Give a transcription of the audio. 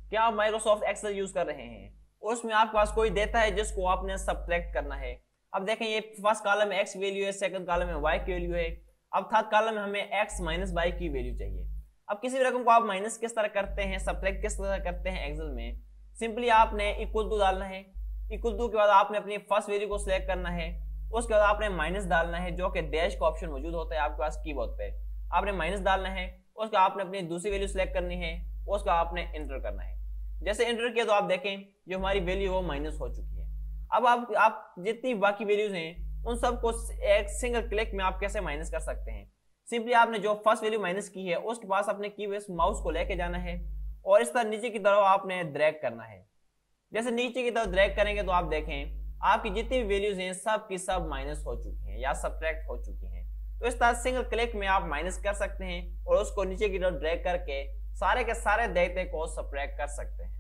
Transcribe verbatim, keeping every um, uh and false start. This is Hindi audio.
क्या आप माइक्रोसॉफ्ट एक्सेल यूज कर रहे हैं, उसमें आपके पास कोई डेटा है जिसको आपने सब्ट्रैक्ट करना है। अब देखें ये फर्स्ट कॉलम में एक्स वैल्यू है, सेकंड कॉलम में वाई की वैल्यू है, अब थर्ड कॉलम में हमें एक्स माइनस वाई की वैल्यू चाहिए। अब किसी भी रकम को आप माइनस किस तरह करते हैं, सब्ट्रैक्ट किस तरह करते हैं एक्सेल में, सिंपली आपने इक्वल टू डालना है, इक्वल टू के बाद आपने अपनी फर्स्ट वैल्यू को सिलेक्ट करना है, उसके बाद आपने माइनस डालना है जो कि डैश का ऑप्शन मौजूद होता है आपके पास कीबोर्ड पे, आपने माइनस डालना है, उसका आपने अपनी दूसरी वैल्यू सिलेक्ट करनी है, उसका आपने एंटर करना है। जैसे एंटर किया तो आप देखें जो हमारी वैल्यू वो माइनस हो चुकी है। अब आप आप जितनी बाकी वैल्यूज हैं उन सबको एक सिंगल क्लिक में आप कैसे माइनस कर सकते हैं, सिंपली आपने जो फर्स्ट वैल्यू माइनस की है उसके पास अपने कीबोर्ड माउस को लेके जाना है और इस तरह नीचे की तरफ आपने ड्रैग करना है। जैसे नीचे की तरफ ड्रैग करेंगे तो आप देखें आपकी जितनी भी वैल्यूज हैं सब की सब माइनस हो चुकी हैं या सब्ट्रैक्ट हो चुकी हैं। तो इस तरह सिंगल क्लिक में आप माइनस कर सकते हैं और उसको नीचे की तरफ ड्रैग करके सारे के सारे डेटा को सब्ट्रैक्ट कर सकते हैं।